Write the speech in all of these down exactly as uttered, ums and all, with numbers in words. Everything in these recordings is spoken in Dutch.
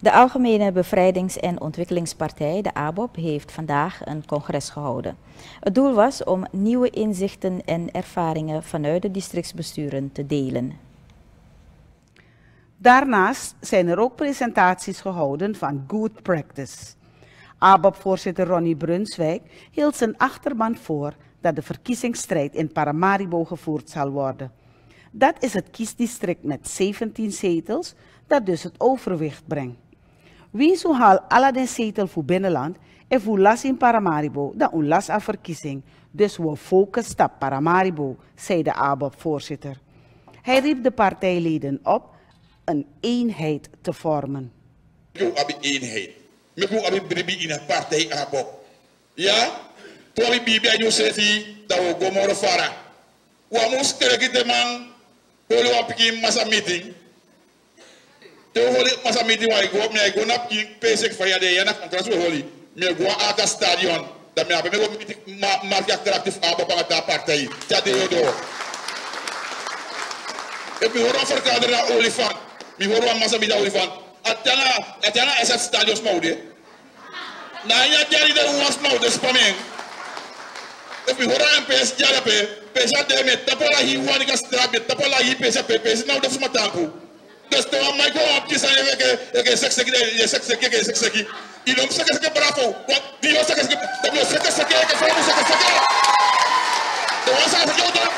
De Algemene Bevrijdings- en Ontwikkelingspartij, de A B O P, heeft vandaag een congres gehouden. Het doel was om nieuwe inzichten en ervaringen vanuit de districtsbesturen te delen. Daarnaast zijn er ook presentaties gehouden van Good Practice. A B O P-voorzitter Ronnie Brunswijk hield zijn achterban voor dat de verkiezingsstrijd in Paramaribo gevoerd zal worden. Dat is het kiesdistrict met zeventien zetels, dat dus het overwicht brengt. Wie zo haal alle de zetel voor binnenland en voor las in Paramaribo, dan een las aan verkiezing. Dus we focussen op Paramaribo, zei de A B O P-voorzitter. Hij riep de partijleden op een eenheid te vormen. Ik wil een eenheid. Ik wil een bribi in een partij A B O P. Ja? Toen we bij jou zeggen dat we gomorren varen. We moesten kijken de man, we willen een massa meeting. Toen we een massa meeting waar ik go, maar ik go naar P S van de Jana contract we holen. Maar ik go aan het stadion. Dat me hebben we markt attractief A B O P aan de partij. Dat is het. Ik hoor een verkader naar olifant. Ik hoor een massa meeting olifant. Atjana, Atjana is het stadion mode. Na ja jari de was mode spanning. If we hoor een P S jarape, P S de met tapola hi wani ka strap met tapola hi P S P S nou dat is maar tapu. Dus toen aan mij kwam op kies aan je je seks seks je seks seks je seks seks. Je loopt seks seks bravo. Wat die was seks seks dat je seks seks je voor me seks seks. Dat was het jou dan.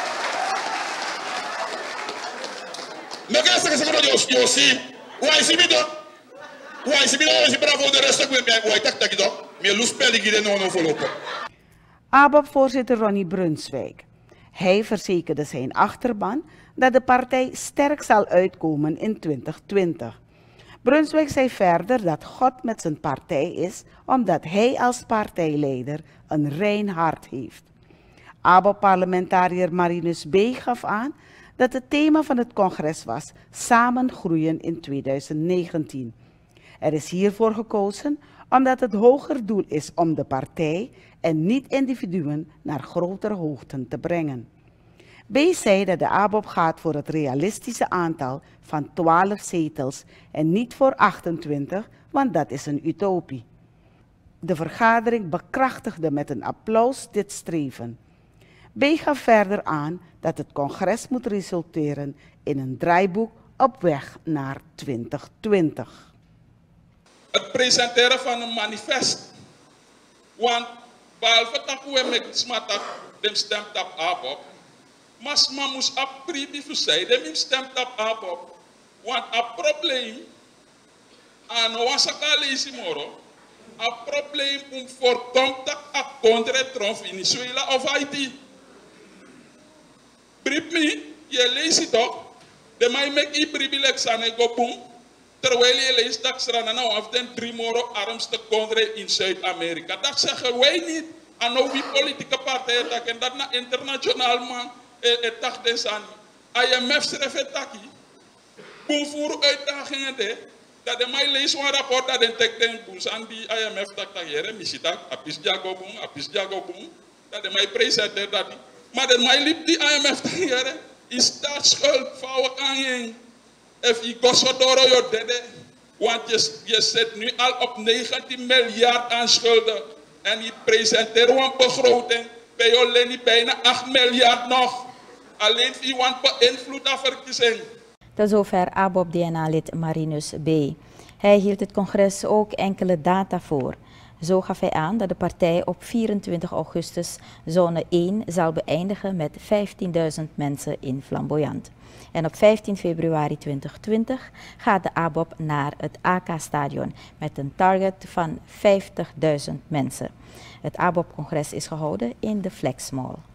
Maar je seks seks dat je je zie. Hoe is het dan? Hoe is het dan? Je bravo de rest ook met mij. Tak tak dan. Me lus pelle gide no no voorlopen. A B O P-voorzitter Ronnie Brunswijk. Hij verzekerde zijn achterban dat de partij sterk zal uitkomen in twintig twintig. Brunswijk zei verder dat God met zijn partij is, omdat hij als partijleider een rein hart heeft. A B O P-parlementariër Marinus B. gaf aan dat het thema van het congres was Samen groeien in twintig negentien. Er is hiervoor gekozen omdat het hoger doel is om de partij en niet individuen naar grotere hoogten te brengen. B. zei dat de A B O P gaat voor het realistische aantal van twaalf zetels en niet voor achtentwintig, want dat is een utopie. De vergadering bekrachtigde met een applaus dit streven. B. gaf verder aan dat het congres moet resulteren in een draaiboek op weg naar twintig twintig. Het presenteren van een manifest. Want behalve dat we met smatak dem stemt op A B O P, mas ma moest op pribi verzij dem stemt op A B O P. Want het probleem, aan wasaka lezen moro, het probleem om voorkomt dat a contre Trump in Venezuela of Haiti. Brief me, je leest het toch? De mij mek i privilege aan ego boom. Terwijl je leest dat ze dan nou af den drie moro armste country in Zuid-Amerika. Dat zeggen wij niet. En nou wie politieke partijen dat en dat na internationaal man het dag des aan. I M F schrijft het takkie. Boem voor uitdagingen de. Dat de mij leest een rapport dat de tek den boes aan die I M F tak tak jere. Misita apis jago boem, apis jago boem. Dat de mij presenteert dat die. Maar de mij liep die I M F tak jere. Is staatsschuld vouwen aan je. If je Gosodoro je dede, want je, je zit nu al op negentien miljard aan schulden. En je presenteert een begroting bij je alleen bijna acht miljard nog. Alleen je want beïnvloed aan verkiezing. Tot zover A B O P-D N A-lid Marinus B. Hij hield het congres ook enkele data voor. Zo gaf hij aan dat de partij op vierentwintig augustus zone één zal beëindigen met vijftienduizend mensen in Flamboyant. En op vijftien februari tweeduizend twintig gaat de A B O P naar het A K-stadion met een target van vijftigduizend mensen. Het A B O P-congres is gehouden in de Flex Mall.